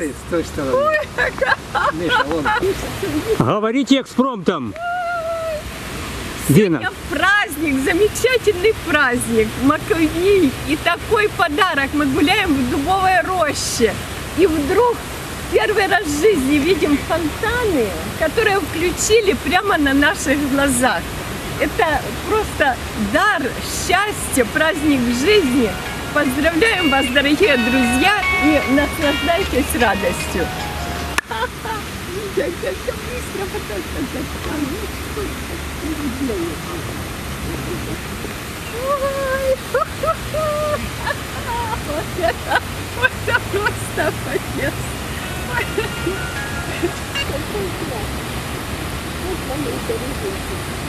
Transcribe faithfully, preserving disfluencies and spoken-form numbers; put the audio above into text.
с той стороны. Миша, вон. Говорите экспромтом. Дина. Сегодня праздник, замечательный праздник, Маковей. И такой подарок. Мы гуляем в дубовой роще. И вдруг первый раз в жизни видим фонтаны, которые включили прямо на наших глазах. Это просто дар, счастье, праздник в жизни. Поздравляем вас, дорогие друзья, и наслаждайтесь радостью. Вот это, вот это просто конец. Вот